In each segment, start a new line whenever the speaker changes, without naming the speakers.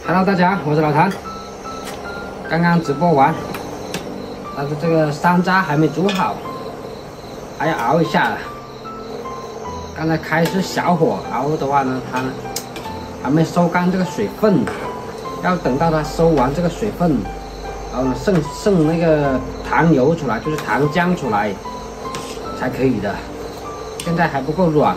Hello， 大家好，我是老谭。刚刚直播完，但是这个山楂还没煮好，还要熬一下。刚才开是小火熬的话呢，它还没收干这个水分，要等到它收完这个水分，然后呢剩那个糖油出来，就是糖浆出来才可以的。现在还不够软，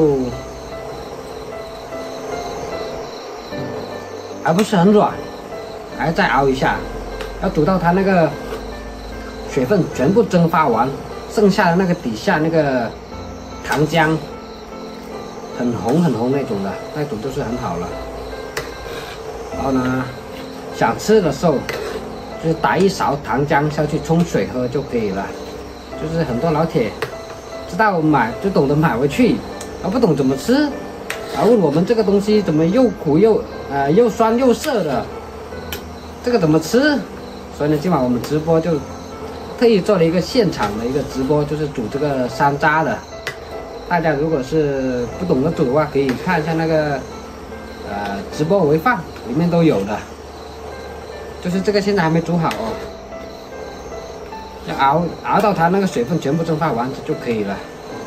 还不是很软，还要再熬一下，要煮到它那个水分全部蒸发完，剩下的那个底下那个糖浆很红那种的，那种就是很好了。然后呢，想吃的时候就是打一勺糖浆下去冲水喝就可以了。就是很多老铁知道买就懂得买回去，而不懂怎么吃，然后问我们这个东西怎么又苦又酸又涩的，这个怎么吃？所以呢，今晚我们直播就特意做了一个现场的一个直播，就是煮这个山楂的。大家如果是不懂得煮的话，可以看一下那个直播回放，里面都有的。就是这个现在还没煮好哦，要熬到它那个水分全部蒸发完就可以了。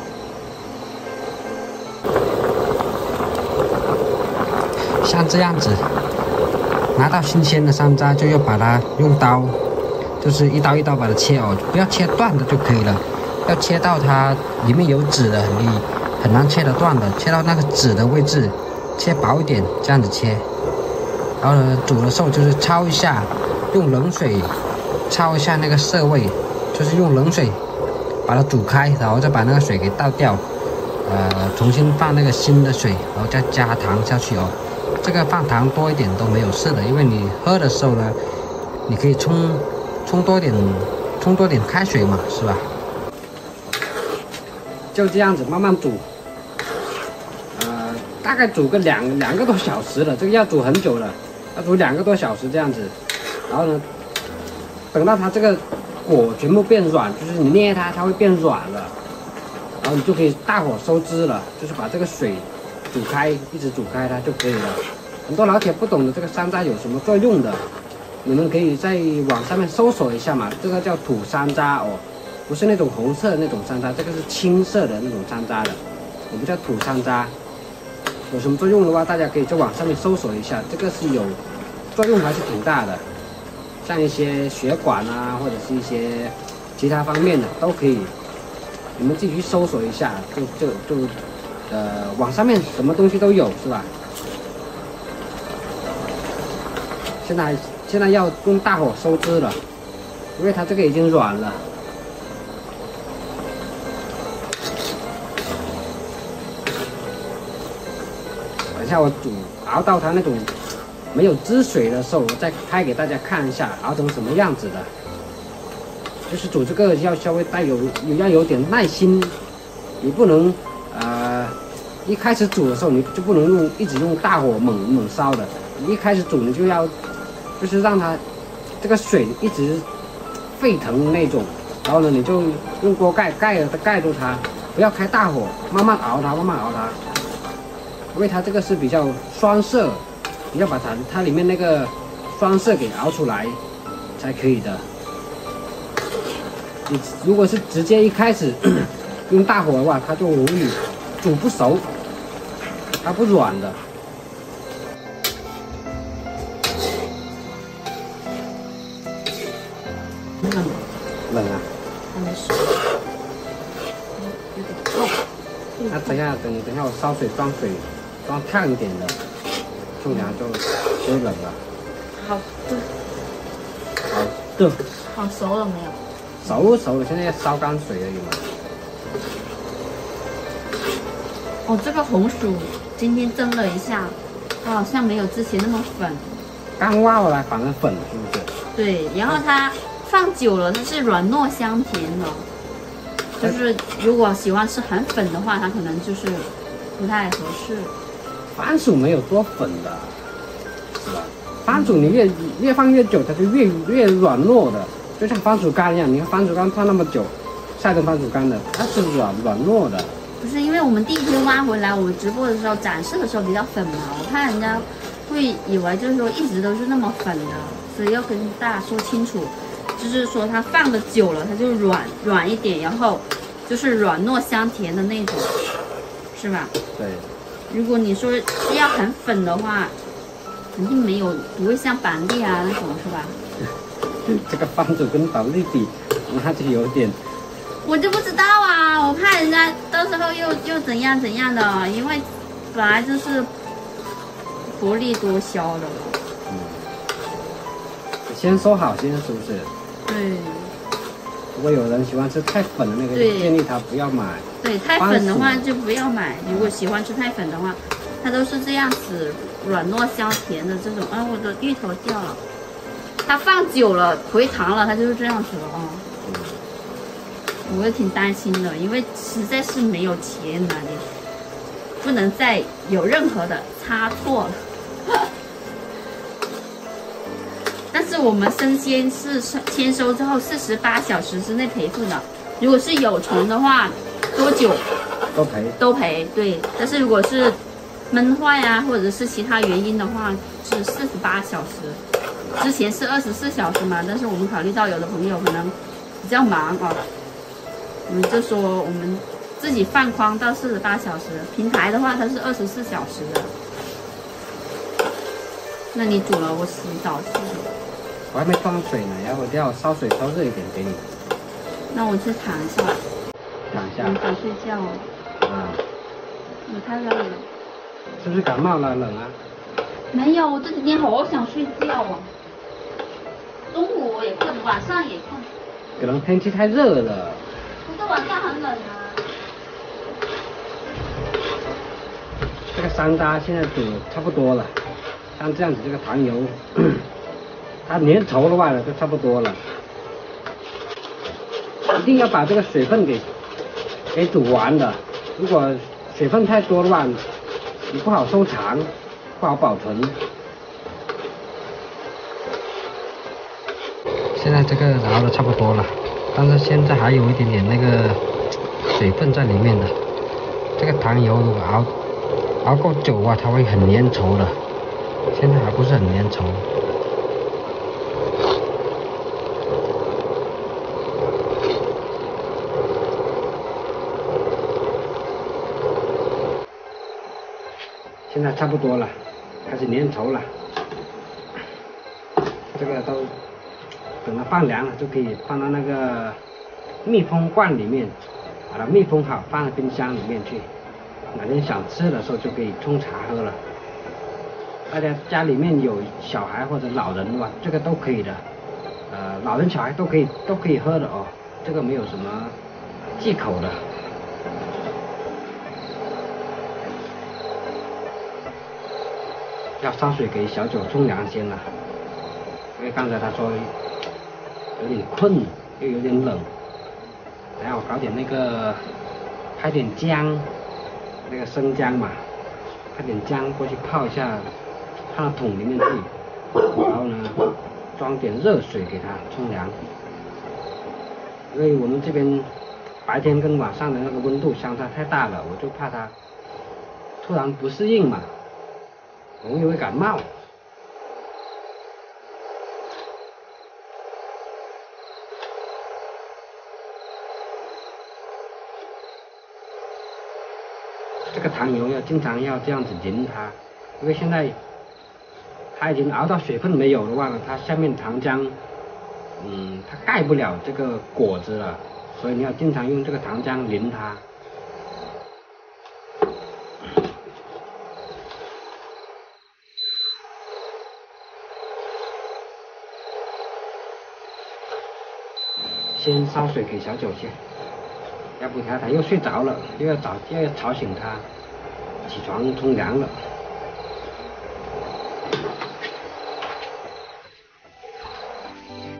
像这样子，拿到新鲜的山楂就要把它用刀，就是一刀一刀把它切哦，不要切断的就可以了，要切到它里面有籽的，你很难切得断的，切到那个籽的位置，切薄一点，这样子切。然后呢，煮的时候就是焯一下，用冷水焯一下那个涩味，就是用冷水把它煮开，然后再把那个水给倒掉，重新放那个新的水，然后再加糖下去哦。这个放糖多一点都没有事的，因为你喝的时候呢，你可以冲多点开水嘛，是吧？就这样子慢慢煮，大概煮个两个多小时了，这个要煮很久了，要煮2个多小时这样子。然后呢，等到它这个果全部变软，就是你捏它会变软了，然后你就可以大火收汁了，就是把这个水煮开，一直煮开它就可以了。很多老铁不懂得这个山楂有什么作用的，你们可以在网上面搜索一下嘛。这个叫土山楂哦，不是那种红色的那种山楂，这个是青色的那种山楂的，我们叫土山楂。有什么作用的话，大家可以在网上面搜索一下，这个是有作用还是挺大的，像一些血管啊，或者是一些其他方面的都可以，你们自己去搜索一下，网上面什么东西都有，是吧？现在要用大火收汁了，因为它这个已经软了。等一下我熬到它那种没有汁水的时候，我再拍给大家看一下熬成什么样子的。就是煮这个要稍微要有点耐心，你不能一开始煮的时候你就不能一直用大火猛烧的，你一开始煮你就要就是让它这个水一直沸腾那种，然后呢你就用锅盖住它，不要开大火，慢慢熬它，因为它这个是比较酸涩，你要把它里面那个酸涩给熬出来才可以的。你如果是直接一开始用大火的话，它就容易煮不熟，它不软的。冷啊？
还没熟，有点烫。
那等一下我烧水装烫一点的，冲凉就冷了。
好的。
好的。
好熟了没有？
熟了，现在要烧干水而已嘛。
哦，这个红薯今天蒸了一下，它好像没有之前那么粉。
刚挖回来反而粉，是不是？
对，然后它放久了，它是软糯香甜的。就是如果喜欢吃很粉的话，它可能就是不太合适。
番薯没有多粉的，是吧？番薯你越放越久，它就越软糯的，就像番薯干一样。你看番薯干放那么久，晒成番薯干的，它是软糯的。
不是因为我们第一天挖回来，我们直播的时候展示的时候比较粉嘛，我看人家会以为就是说一直都是那么粉的，所以要跟大家说清楚，就是说它放的久了，它就软一点，然后就是软糯香甜的那种，是吧？
对。
如果你说要很粉的话，肯定没有，不会像板栗啊那种，是吧？
这个番薯跟板栗比，那就有点。
我就不知道啊，我怕人家到时候又怎样怎样的，因为本来就是薄利多销的了。
先说好先，是不是？
对。
如果有人喜欢吃太粉的那个，建议他不要买。对，
太粉的话就不要买。如果喜欢吃太粉的话，它都是这样子软糯香甜的这种。啊，我的芋头掉了，它放久了回糖了，它就是这样子了啊。我也挺担心的，因为实在是没有钱了，你不能再有任何的差错了。但是我们生鲜是签收之后48小时之内赔付的，如果是有虫的话，多久都赔。对，但是如果是闷坏啊，或者是其他原因的话，是48小时。之前是24小时嘛，但是我们考虑到有的朋友可能比较忙啊，我们就说我们自己放宽到48小时，平台的话它是24小时的。那你煮了，我洗澡去。
我还没放水呢，要不要烧水烧热一点给你？
那我去躺一下。
躺一下。
我想睡觉了。
啊。
你太热了。
是不是感冒了？冷啊？
没有，我这几天好想睡觉啊。中午我也困，晚上也困。
可能天气太热了。
可是晚上很冷啊。
这个山楂现在煮差不多了，像这样子这个糖油，它粘稠的话呢，就差不多了。一定要把这个水分给煮完的，如果水分太多的话，你不好收藏，不好保存。现在这个熬的差不多了，但是现在还有一点点那个水分在里面的。这个糖油如果熬够久啊，它会很粘稠的。现在还不是很粘稠。现在差不多了，开始粘稠了。这个都等它放凉了，就可以放到那个密封罐里面，把它密封好，放在冰箱里面去。哪天想吃的时候就可以冲茶喝了。大家家里面有小孩或者老人的话，这个都可以的。老人小孩都可以喝的哦，这个没有什么忌口的。要烧水给小九冲凉先了，因为刚才他说有点困，又有点冷，然后我搞点那个拍点姜，那个生姜嘛，拍点姜过去泡一下，放到桶里面去，然后呢装点热水给他冲凉，因为我们这边白天跟晚上的那个温度相差太大了，我就怕他突然不适应嘛，容易会感冒。这个糖油要经常要这样子淋它，因为现在它已经熬到水分没有的话呢，它下面糖浆，它盖不了这个果子了，所以你要经常用这个糖浆淋它。先烧水给小九先，要不他又睡着了，又要吵醒他起床冲凉了。